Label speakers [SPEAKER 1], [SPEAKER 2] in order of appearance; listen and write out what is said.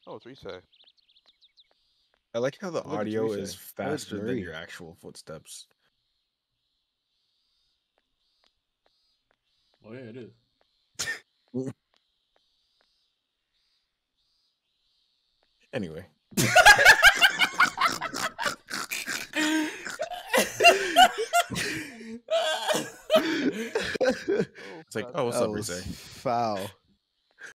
[SPEAKER 1] Oh, it's Risei.
[SPEAKER 2] I like how the
[SPEAKER 3] Look, it's
[SPEAKER 2] audio is
[SPEAKER 3] Risei. Oh, it's
[SPEAKER 2] faster than
[SPEAKER 3] Marie.
[SPEAKER 2] your actual footsteps.
[SPEAKER 4] Oh yeah, it is.
[SPEAKER 2] Anyway. It's like, oh, what's
[SPEAKER 3] That
[SPEAKER 2] up,
[SPEAKER 3] was
[SPEAKER 2] Risei?
[SPEAKER 3] foul.